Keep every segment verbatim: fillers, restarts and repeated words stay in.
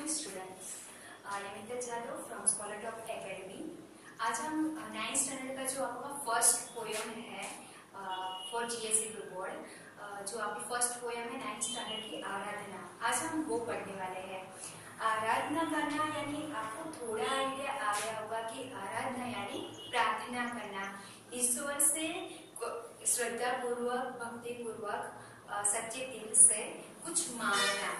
Morning students, I am Nitin Jadav from Scholar Top Academy. आज हम ninth standard का जो आपका फर्स्ट पोयम है फॉर जीएसई ग्रुप बोर्ड, जो आपकी फर्स्ट पोयम है नाइन्थ स्टैंडर्ड की आराधना, आज हम वो पढ़ने वाले हैं। आराधना करना यानी आपको थोड़ा आइडिया आ गया होगा कि आराधना यानी प्रार्थना करना, ईश्वर से श्रद्धा पूर्वक भक्ति पूर्वक सच्चे दिल से कुछ मांगना।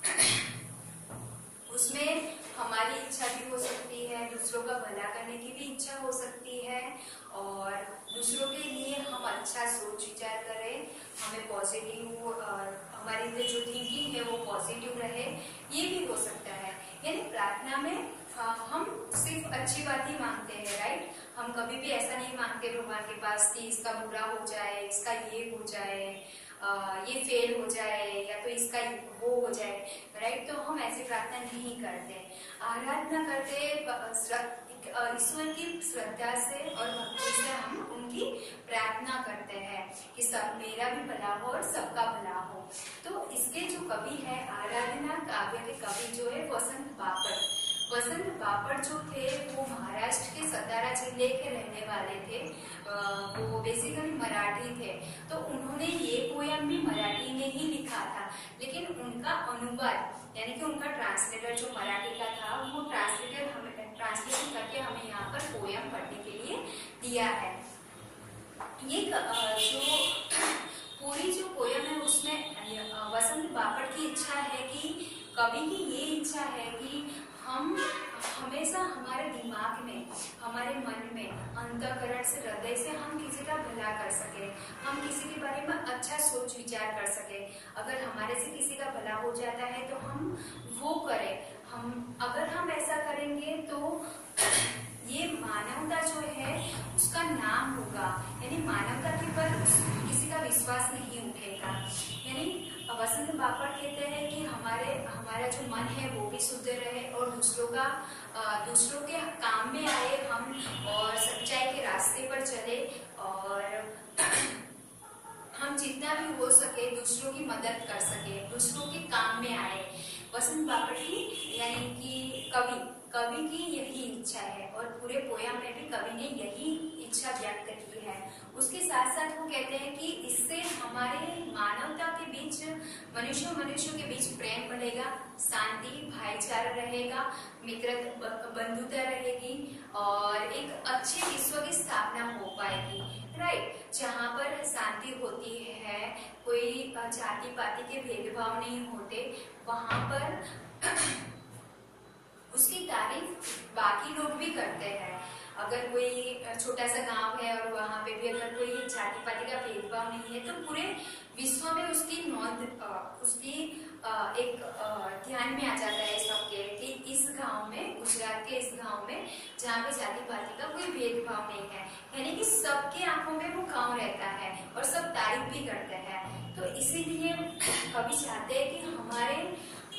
उसमें हमारी इच्छा भी हो सकती है, दूसरों का भला करने की भी इच्छा हो सकती है और दूसरों के लिए हम अच्छा सोच विचार करें, हमें पॉजिटिव और हमारी जो थिंकिंग है वो पॉजिटिव रहे, ये भी हो सकता है। यानी प्रार्थना में हम सिर्फ अच्छी बात ही मांगते हैं, राइट। हम कभी भी ऐसा नहीं मांगते भगवान के पास कि इसका बुरा हो जाए, इसका ये हो जाए, आ, ये फेल हो जाए या तो इसका वो हो जाए, राइट। तो हम ऐसी प्रार्थना नहीं करते। आराधना करते ईश्वर की श्रद्धा से और भक्ति से हम उनकी प्रार्थना करते हैं कि सब मेरा भी भला हो और सबका भला हो। तो इसके जो कवि है, आराधना काव्य के कवि जो है वसंत बापट। वसंत बापट जो थे वो महाराष्ट्र के सतारा जिले के रहने वाले थे, वो बेसिकली मराठी थे। तो उन्होंने ये पोयम भी मराठी में ही लिखा था, लेकिन उनका अनुवाद यानी कि उनका ट्रांसलेटर जो मराठी का था वो ट्रांसलेटर हमें ट्रांसलेशन करके हमें यहाँ पर पोयम पढ़ने के लिए दिया है। ये जो पूरी जो पोयम है उसमें वसंत बापट की इच्छा है कि कवि की ये इच्छा है कि हम हमेशा हमारे दिमाग में, हमारे मन में, अंतःकरण से, हृदय से हम किसी का भला कर सके, हम किसी के बारे में अच्छा सोच विचार कर सके। अगर हमारे से किसी का भला हो जाता है तो हम वो करें। हम अगर हम ऐसा करेंगे तो ये मानवता जो है उसका नाम होगा, यानी मानवता के पर किसी का विश्वास नहीं उठेगा। यानी वसंत बापट कहते हैं कि हमारे हमारा जो मन है वो भी शुद्ध रहे और दूसरों का दूसरों के काम में आए हम, और सच्चाई के रास्ते पर चले और हम जितना भी हो सके दूसरों की मदद कर सके, दूसरों के काम में आए। वसंत बापट की यानी कि कवि कवि की यही इच्छा है और पूरे पोयम में भी कवि ने यही इच्छा व्यक्त की है। उसके साथ साथ वो कहते हैं कि इससे हमारे मानवता के बीच, मनुष्य मनुष्यों के बीच प्रेम बढ़ेगा, शांति भाईचारा रहेगा, मित्र बंधुता रहेगी और एक अच्छे विश्व की स्थापना हो पाएगी, राइट। जहाँ पर शांति होती है, कोई जाति पाति के भेदभाव नहीं होते, वहां पर उसकी तारीफ बाकी लोग भी करते हैं। अगर कोई छोटा सा गांव है और वहां पे भी अगर कोई जाति पाति का भेदभाव नहीं है तो पूरे विश्व में उसकी नोंद, उसकी एक ध्यान में आ जाता है सबके कि इस गांव में, गुजरात के इस गांव में जहाँ पे जाति पाति का कोई भेदभाव नहीं है, यानी कि सबके आंखों में वो गांव रहता है और सब तारीफ भी करते हैं। तो इसीलिए कवि चाहते हैं कि हमारे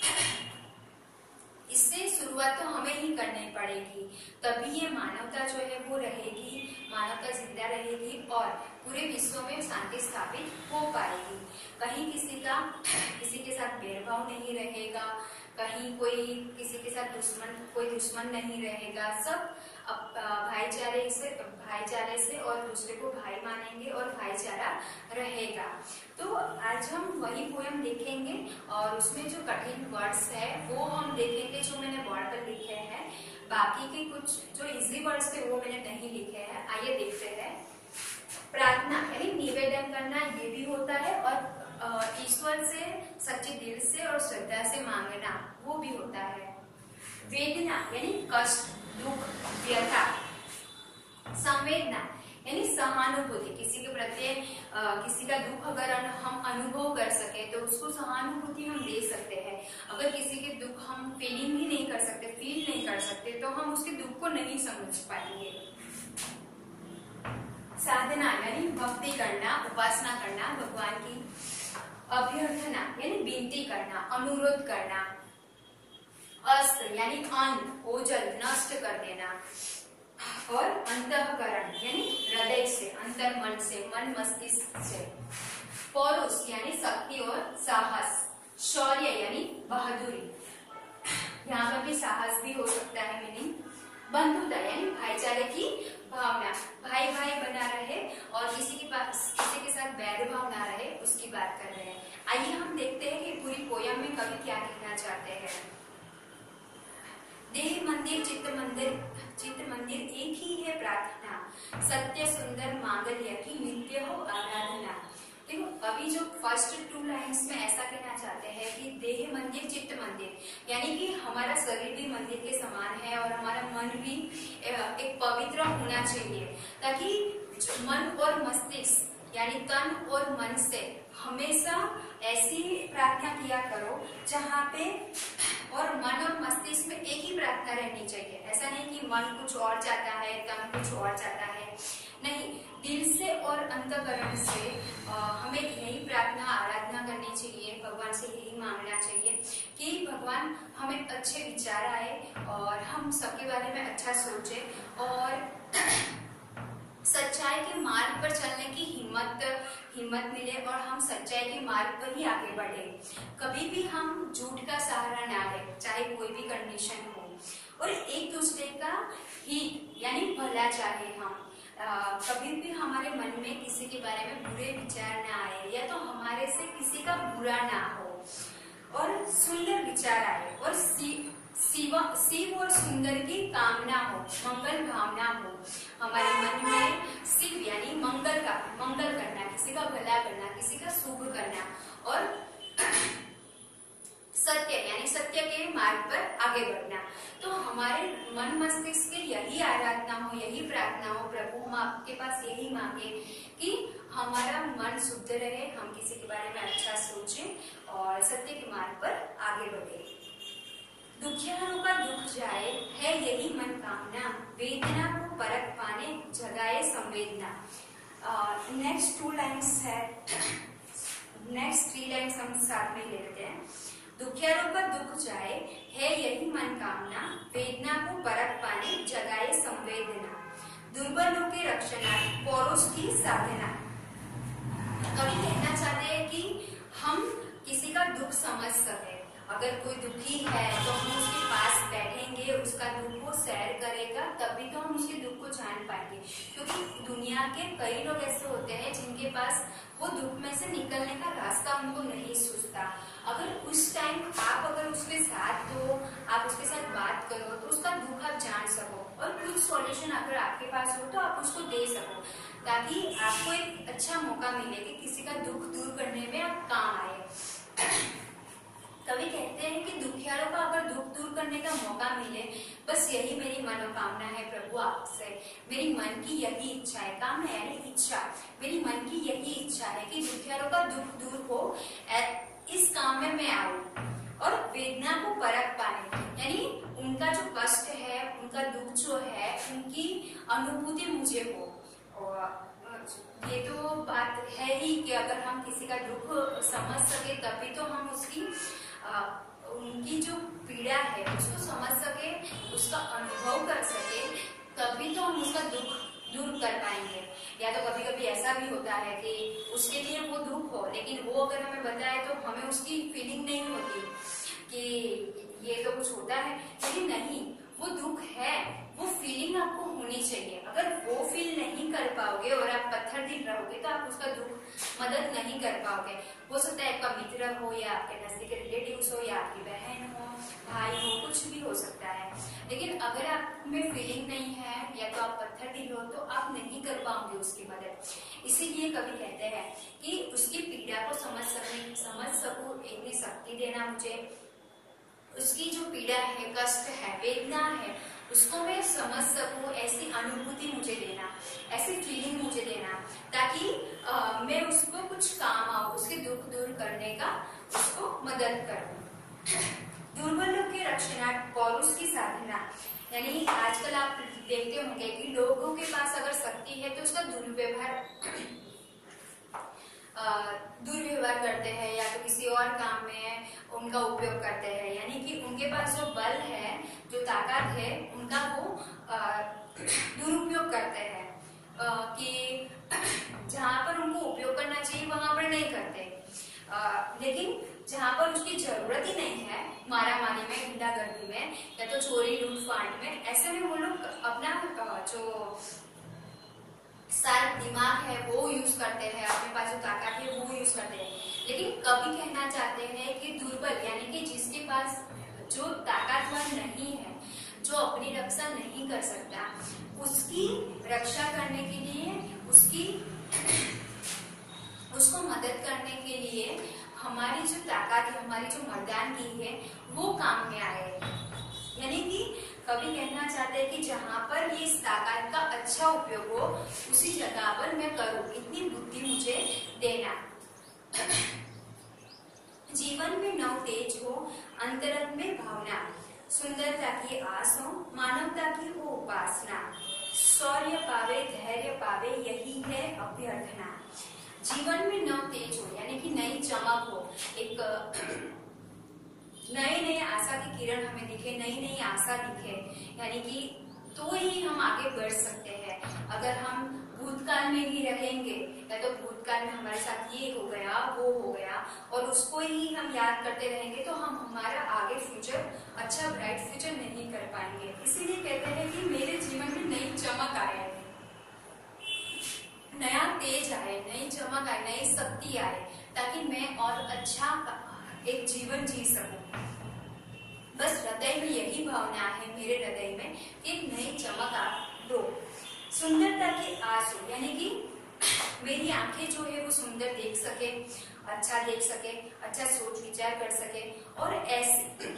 इससे शुरुआत तो हमें ही करनी पड़ेगी, तभी ये मानवता जो है वो रहेगी, मानवता जिंदा रहेगी और पूरे विश्व में शांति स्थापित हो पाएगी। कहीं किसी का किसी के साथ भेदभाव नहीं रहेगा, कहीं कोई किसी के साथ दुश्मन कोई दुश्मन नहीं रहेगा, सब भाईचारे से भाईचारे से और दूसरे को भाई मानेंगे और भाईचारा रहेगा। तो आज हम वही पोयम देखेंगे और उसमें जो कठिन वर्ड्स है वो हम देखेंगे जो मैंने बोर्ड पर लिखे हैं। बाकी के कुछ जो इजी वर्ड्स थे वो मैंने नहीं लिखे हैं। आइए देखते हैं। प्रार्थना यानी निवेदन करना, ये भी होता है और ईश्वर से सच्चे दिल से और श्रद्धा से मांगना, वो भी होता है। वेदना यानी कष्ट, दुख, व्यथा। संवेदना यानी सहानुभूति, किसी के प्रति किसी का दुख अगर हम अनुभव कर सके तो उसको सहानुभूति हम दे सकते हैं। अगर किसी के दुख हम फीलिंग ही नहीं कर सकते, फील नहीं कर सकते, तो हम उसके दुख को नहीं समझ पाएंगे। साधना यानी भक्ति करना, उपासना करना भगवान की। अभ्यर्थना यानी विनती करना, अनुरोध करना। अस्त्र यानी अन्न, ओझल, नष्ट कर देना। और अंतःकरण यानी हृदय से, अंतर मन से, मन मस्तिष्क से। पौरुष यानी शक्ति और साहस। शौर्य यानी बहादुरी। यहाँ पर भी साहस भी हो सकता है मीनिंग। बंधुता यानी भाईचारे की भावना, भाई भाई बना रहे और किसी के पास किसी के साथ बैर भाव ना रहे, उसकी बात कर रहे हैं। आइए हम देखते हैं कि पूरी पोयम में कवि क्या कहना चाहते हैं। देह मंदिर चित्त मंदिर चित्त मंदिर एक ही है प्रार्थना, सत्य सुंदर मांगल्य की नित्य हो आराधना। देखो कवि जो फर्स्ट टू लाइंस में ऐसा कहना चाहते हैं कि देह मंदिर चित्त मंदिर यानी कि हमारा शरीर भी मंदिर के समान है और हमारा मन भी एक पवित्र होना चाहिए, ताकि मन और मस्तिष्क यानी तन और मन से हमेशा ऐसी प्रार्थना किया करो जहाँ पे और मन और मस्तिष्क में एक ही प्रार्थना रहनी चाहिए। ऐसा नहीं कि मन कुछ और चाहता है, तन कुछ और चाहता है, नहीं, दिल से और अंतःकरण से आ, हमें यही प्रार्थना आराधना करनी चाहिए, भगवान से यही मांगना चाहिए कि भगवान हमें अच्छे विचार आए और हम सबके बारे में अच्छा सोचे और सच्चाई के मार्ग पर चलने की हिम्मत हिम्मत मिले और हम सच्चाई के मार्ग पर ही आगे बढ़े। कभी भी हम झूठ का सहारा ना लें, चाहे कोई भी कंडीशन हो, और एक दूसरे का हित यानी भला चाहे हम। आ, कभी भी हमारे मन में किसी के बारे में बुरे विचार ना आए या तो हमारे से किसी का बुरा ना हो और सुंदर विचार आए और सी शिव शिव और सुंदर की कामना हो, मंगल भावना हो हमारे मन में। शिव यानी मंगल का मंगल करना, किसी का भला करना, किसी का शुभ करना और सत्य यानी सत्य के मार्ग पर आगे बढ़ना। तो हमारे मन मस्तिष्क की यही आराधना हो, यही प्रार्थना हो, प्रभु हम आपके पास यही मांगे कि हमारा मन शुद्ध रहे, हम किसी के बारे में अच्छा सोचें और सत्य के मार्ग पर आगे बढ़े। दुखियारों का दुख जाए है यही मन कामना, वेदना को परख पाने जगाए संवेदना। नेक्स्ट टू लाइन्स है, नेक्स्ट थ्री लाइन्स हम साथ में लेते हैं। दुखियारों का दुख जाए है यही मन कामना, वेदना को परख पाने जगाए संवेदना, दुर्बलों के रक्षणार्थ पौरुष की साधना। कवि कहना चाहते हैं कि हम किसी का दुख समझ सके। अगर कोई दुखी है तो हम उसके पास बैठेंगे, उसका दुख को शेयर करेगा, तभी तो हम उसके दुख को जान पाएंगे। क्योंकि दुनिया के कई लोग ऐसे होते हैं जिनके पास वो दुख में से निकलने का रास्ता उनको नहीं सूझता। अगर उस टाइम आप अगर उसके साथ हो, आप उसके साथ बात करो तो उसका दुख आप जान सको और कुछ सॉल्यूशन अगर आपके पास हो तो आप उसको दे सको, ताकि आपको एक अच्छा मौका मिले कि किसी का दुख दूर करने में आप काम आए। कवि कहते हैं कि दुखियारों का अगर दुख दूर करने का मौका मिले, बस यही मेरी मनोकामना है प्रभु आपसे। मेरी मन की यही इच्छा है, कामना यानी इच्छा, मेरी मन की यही इच्छा है कि दुखियारों का दुख दूर हो, इस काम में मैं आऊं और वेदना को परख पाने यानी उनका जो कष्ट है, उनका दुख जो है, उनकी अनुभूति मुझे हो। और ये तो बात है ही कि अगर हम किसी का दुख समझ सके तभी तो हम उसकी आ, उनकी जो पीड़ा है उसको समझ सके, उसका अनुभव कर सके, तभी तो हम उसका दुख दूर कर पाएंगे। या तो कभी कभी ऐसा भी होता है कि उसके लिए वो दुख हो, लेकिन वो अगर हमें बताए तो हमें उसकी फीलिंग नहीं होती कि ये तो कुछ होता है, लेकिन नहीं, वो दुख है, वो फीलिंग आपको होनी चाहिए। अगर वो फील नहीं कर पाओगे और आप पत्थर दिल रहोगे तो आप उसका दुख मदद नहीं कर पाओगे। हो सकता है आपका मित्र हो या आपके नजदीक रिलेटिव्स हो या आपकी बहन हो, भाई हो, कुछ भी हो सकता है, लेकिन अगर आप में फीलिंग नहीं है या तो आप पत्थर दिल हो तो आप नहीं कर पाओगे उसकी मदद। इसीलिए कवि कहते हैं कि उसकी पीड़ा को समझ सकने समझ सकूं इतनी शक्ति देना मुझे, उसकी जो पीड़ा है, कष्ट है, वेदना है, उसको मैं समझ सकूं, ऐसी अनुभूति मुझे देना, ऐसी फीलिंग मुझे देना, ताकि आ, मैं उसको कुछ काम आऊं, उसके दुख दूर करने का उसको मदद करूं। दुर्बलों के रक्षणार्थ पौरुष की साधना यानी आजकल आप देखते होंगे कि लोगों के पास अगर शक्ति है तो उसका दुर्व्यवहार दुर्व्यवहार करते हैं या तो किसी और काम में उनका उपयोग करते हैं। यानी कि उनके पास जो बल है, जो ताकत है, उनका वो दुरुपयोग करते हैं कि जहाँ पर उनको उपयोग करना चाहिए वहां पर नहीं करते। आ, लेकिन जहाँ पर उसकी जरूरत ही नहीं है, मारा मारी में, गुंडागर्दी में या तो चोरी लूटफाट में, ऐसे में वो लोग अपना जो शार्प दिमाग है वो यूज करते हैं, अपने पास जो ताकत है वो यूज करते हैं। लेकिन कभी कहना चाहते हैं कि दुर्बल यानी कि जिसके पास जो ताकतवर नहीं है, जो अपनी रक्षा नहीं कर सकता, उसकी रक्षा करने के लिए, उसकी उसको मदद करने के लिए हमारी जो ताकत है, हमारी जो मर्दानगी है वो काम में आए। यानी कि कभी कहना चाहते हैं कि जहां पर ये इस ताकत का अच्छा उपयोग हो उसी जगह पर मैं करूं, इतनी बुद्धि मुझे देना। जीवन में नव तेज हो, अंतरंग में भावना, सुंदरता की आस हो, मानवता की हो उपासना, शौर्य पावे धैर्य पावे यही है अभ्यर्थना। जीवन में नव तेज हो यानी कि नई चमक हो, एक नए नए आशा की किरण हमें दिखे, नई नई आशा दिखे, यानी कि तो ही हम आगे बढ़ सकते हैं। अगर हम भूतकाल में ही रहेंगे या तो भूतकाल में हमारे साथ ये हो गया वो हो गया और उसको ही हम याद करते रहेंगे तो हम हमारा आगे फ्यूचर, अच्छा ब्राइट फ्यूचर नहीं कर पाएंगे। इसीलिए कहते हैं कि मेरे जीवन में नई चमक आए, नया तेज आए, नई चमक आए, नई शक्ति आए, ताकि मैं और अच्छा एक जीवन जी सकूं। बस हृदय में यही भावना है मेरे हृदय में कि नई चमक आ दो, सुंदरता की आस हो, यानी कि मेरी आंखें जो है वो सुंदर देख सके, अच्छा देख सके, अच्छा सोच विचार कर सके और ऐसे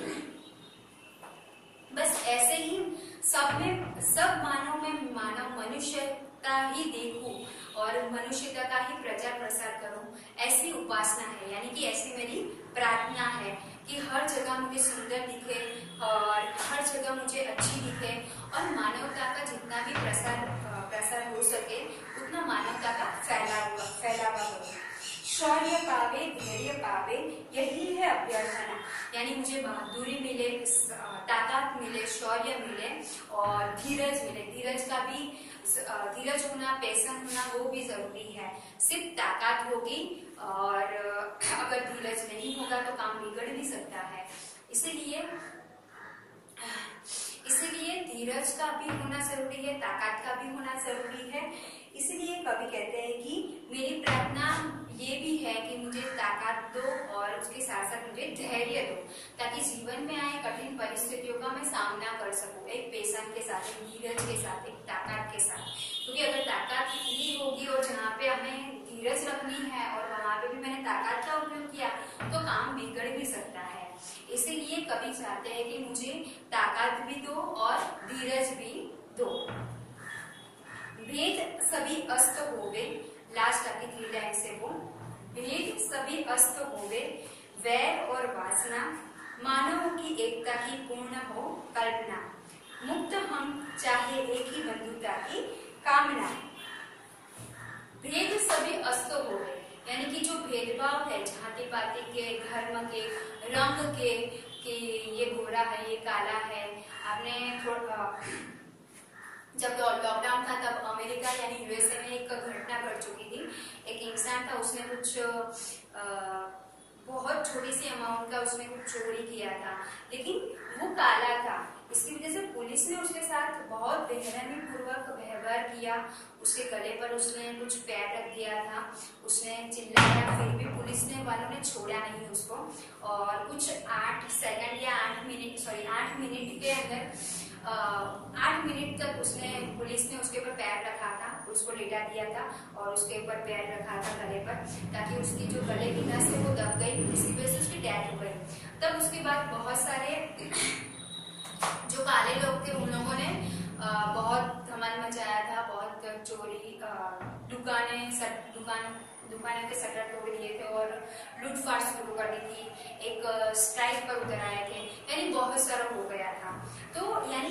बस ऐसे ही सब में, सब मानव में मानव मनुष्यता ही देखूं और मनुष्यता का ही प्रचार प्रसार करूं, ऐसी उपासना है। यानी कि ऐसी मेरी प्रार्थना है कि हर जगह मुझे सुंदर दिखे और हर जगह मुझे अच्छी दिखे और मानवता का जितना भी प्रसार प्रसार हो सके उतना मानवता का फैलावा फैलावा हो। शौर्य पावे धैर्य पावे यही है अभ्यर्थना, यानी मुझे बहादुरी मिले, ताकत मिले, शौर्य मिले और धीरज मिले। धीरज का भी धीरज होना, पेशेंस होना वो भी जरूरी है। सिर्फ ताकत होगी और अगर धीरज नहीं होगा तो काम बिगड़ भी सकता है। इसीलिए इसीलिए धीरज का भी होना जरूरी है, ताकत का भी होना जरूरी है। इसलिए कवि कहते हैं कि मेरी प्रार्थना ये भी है कि मुझे ताकत दो और उसके साथ साथ मुझे धैर्य दो, ताकि जीवन में आए कठिन परिस्थितियों का मैं सामना कर सकूं, एक पेशेंस के साथ, एक धीरज के साथ, एक ताकत के साथ। क्योंकि अगर ताकत ही होगी और जहाँ पे हमें धीरज रखनी है और वहां पे भी मैंने ताकत का उपयोग किया तो काम बिगड़ भी सकता है। इसीलिए कवि चाहते हैं कि मुझे ताकत भी दो और धीरज भी दो। भेद सभी अस्त होवे, लास्ट आके थ्री लाइन से वो, भेद सभी अस्त होवे, वैर और वासना, मानवों की एकता की पूर्ण हो कल्पना, मुक्त हम चाहे एक ही बंधुता की कामना। भेद सभी अस्त होवे यानी कि जो भेदभाव है जाति पाति के, धर्म के, रंग के, कि ये गोरा है ये काला है। आपने थोड़ा जब लॉकडाउन था तब अमेरिका यानी यूएसए में एक घटना घट चुकी थी। एक इंसान था, उसने कुछ आ, बहुत छोटी सी अमाउंट का उसने कुछ चोरी किया था, लेकिन वो काला था। इसकी वजह से पुलिस ने उसके साथ बहुत बेरहमी पूर्वक व्यवहार किया। उसके गले पर उसने कुछ पैर रख दिया था, उसने चिल्लाया, फिर भी पुलिस ने वालों ने छोड़ा नहीं उसको। और कुछ आठ सेकंड या आठ मिनट सॉरी आठ मिनट के अंदर आठ मिनट तक उसने पुलिस ने उसके ऊपर पैर रखा था, उसको लेटा दिया था और उसके ऊपर पैर रखा था गले पर, ताकि उसकी जो गले की नस है वो दब गई, इसी वजह से उसकी डेथ हो गई। तब उसके बाद बहुत सारे जो काले लोग थे उन लोगों ने आ, बहुत धमाल मचाया था, बहुत चोरी, दुकानें दुकान दुकानों के शटर तोड़ दिए थे और लूटपाट शुरू कर दी थी, एक स्ट्राइक पर उतर आए थे, यानी बहुत सारा हो गया था। तो यानी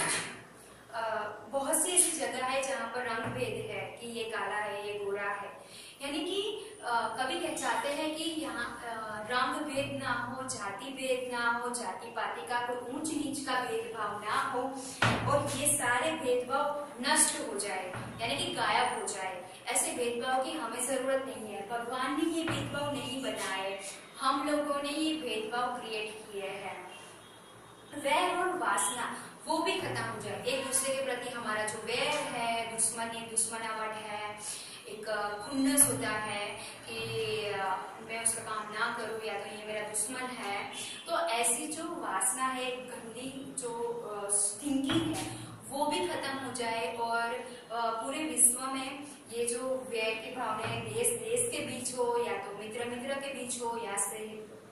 बहुत सी ऐसी जगह है जहाँ पर रंग भेद है कि ये काला है ये गोरा है, यानी कि कभी कह चाहते हैं कि यहाँ रंग भेद ना हो, जाति भेद ना हो, जाति पाति का कोई ऊंच नीच का भेदभाव ना हो और ये सारे भेदभाव नष्ट हो जाए, यानी कि गायब हो जाए। ऐसे भेदभाव की हमें जरूरत नहीं है, भगवान ने ये भेदभाव नहीं बनाए हम लोगों ने ये भेदभाव क्रिएट किए हैं। वैर और वासना वो भी खत्म हो जाए। एक दूसरे के प्रति हमारा जो वैर है, दुश्मनी दुश्मनावट है, एक खुन्नस होता है कि मैं उसका काम ना करूं या तो ये मेरा दुश्मन है, तो ऐसी जो वासना है, गंदी जो थिंकिंग है, वो भी खत्म हो जाए और पूरे विश्व में ये जो वैर की भावनाएं देश देश के बीच हो या तो मित्र मित्र के बीच हो या से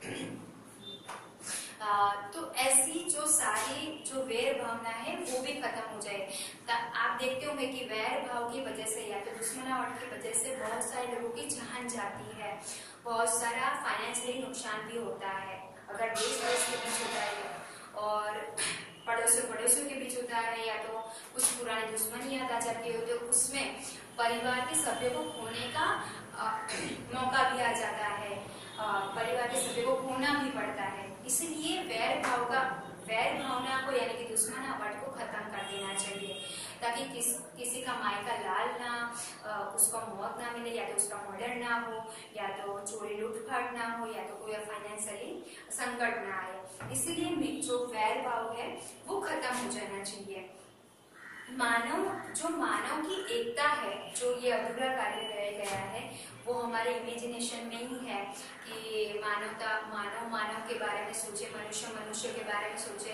आ, तो ऐसी जो सारी जो वैर भावना है वो भी खत्म हो जाए। आप देखते होंगे कि वैर भाव की वजह से या तो दुश्मनावट की वजह से बहुत सारे लोगों की जान जाती है, बहुत सारा फाइनेंशियली नुकसान भी होता है अगर देश देश के बीच होता है और पड़ोसियों पड़ोसियों के बीच होता है या तो कुछ पुरानी दुश्मनी याद आ जाती है, तो उसमें परिवार के सभ्यों को खोने का आ, मौका भी आ जाता है, आ, परिवार के सभ्यों को खोना भी पड़ता है। इसलिए वैर भाव का वैर भावना को यानी कि दुश्मनावट को खत्म कर देना चाहिए ताकि किस किसी का माई का लाल ना आ, उसको मौत ना मिले, या तो उसका मर्डर ना हो, या तो चोरी लूटपाट ना हो, या तो कोई फाइनेंशियली संकट ना आए। इसीलिए जो वैर भाव है वो खत्म हो जाना चाहिए। मानव जो मानव की एकता है, जो ये अधूरा कार्य रह गया है, वो हमारे इमेजिनेशन में ही है कि मानवता मानव मानव के बारे में सोचे, मनुष्य मनुष्य के बारे में सोचे।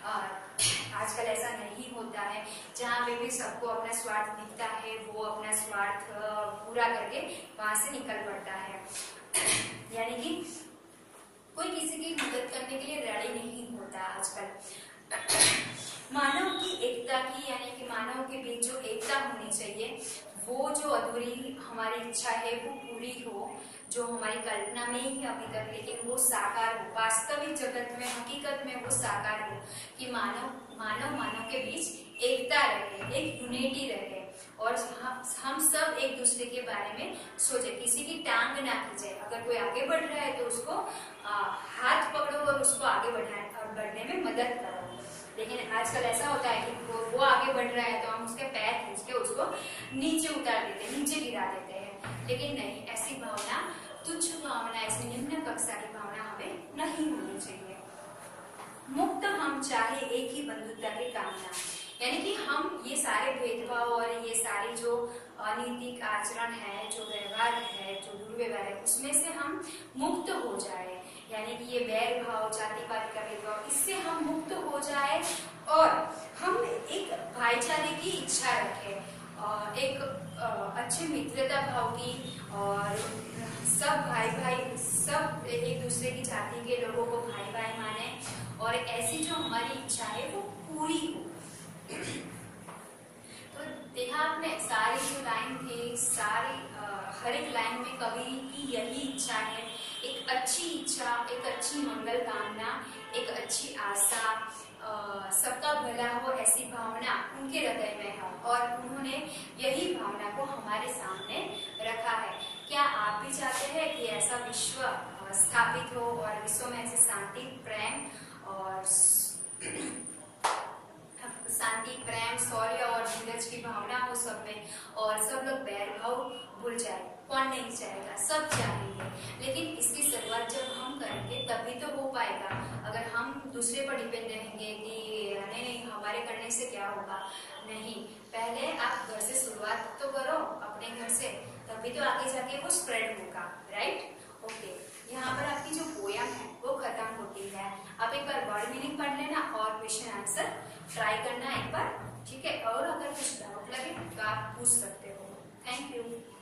आजकल ऐसा नहीं होता है, जहाँ पे भी सबको अपना स्वार्थ दिखता है वो अपना स्वार्थ पूरा करके वहां से निकल पड़ता है। यानी कि कोई किसी की मदद करने के लिए रेडी नहीं होता आजकल। मानव की एकता की यानी कि मानव के बीच जो एकता होनी चाहिए, वो जो अधूरी हमारी इच्छा है वो पूरी हो, जो हमारी कल्पना में ही अभी तक, लेकिन वो साकार हो, वास्तविक जगत में हकीकत में वो साकार हो कि मानव मानव मानव के बीच एकता रहे, एक यूनिटी रहे और हम सब एक दूसरे के बारे में सोचे, किसी की टांग ना खींचे। अगर कोई आगे बढ़ रहा है तो उसको आ, हाथ पकड़ो और उसको आगे बढ़ाए और बढ़ने में मदद करो। लेकिन आजकल ऐसा होता है कि वो, वो आगे बढ़ रहा है तो हम उसके पैर खींच के उसको नीचे उतार देते हैं, नीचे गिरा देते हैं। लेकिन नहीं, ऐसी भावना, तुच्छ भावना, ऐसी निम्न कक्षा की भावना हमें नहीं होनी चाहिए। मुक्त हम चाहे एक ही बंधुता की कामना, यानी कि हम ये सारे भेदभाव और ये सारी जो अनैतिक आचरण है, जो व्यवहार है, जो दुर्व्यवहार है, उसमें से हम मुक्त हो जाए। यानी कि ये वैर भाव, जातिवाद का भेदभाव, इससे हम मुक्त हो जाए और हम एक भाईचारे की इच्छा रखें, एक अच्छे मित्रता भाव की, और सब भाई भाई सब एक दूसरे की जाति के लोगों को भाई भाई माने और ऐसी जो हमारी इच्छा है वो पूरी हो। तो देखा आपने, सारी जो लाइन थी, सारी हर एक लाइन में कवि की यही इच्छा है, एक अच्छी इच्छा, एक अच्छी मंगल कामना, एक अच्छी आशा, सबका भला हो, ऐसी भावना उनके हृदय में है और उन्होंने यही भावना को हमारे सामने रखा है। क्या आप भी चाहते हैं कि ऐसा विश्व स्थापित हो और विश्व में ऐसे शांति, प्रेम और शांति, प्रेम, शौर्य और धीरज की भावना हो सब में, और सब लोग बैरभाव भूल जाए? कौन नहीं चाहेगा, सब चाहेंगे। लेकिन इसकी शुरुआत जब हम करेंगे तभी तो हो पाएगा। अगर हम दूसरे पर डिपेंड रहेंगे कि नहीं नहीं हमारे करने से क्या होगा, नहीं, पहले आप घर से शुरुआत तो करो, अपने घर से, तभी तो आगे जाके वो स्प्रेड होगा। Right, okay. यहाँ पर आपकी जो पोयम है वो खत्म होती है। आप एक बार वर्ड मीनिंग पढ़ लेना और क्वेश्चन आंसर ट्राई करना एक बार, ठीक है? और अगर कुछ डाउट लगे तो आप पूछ सकते हो। Thank you.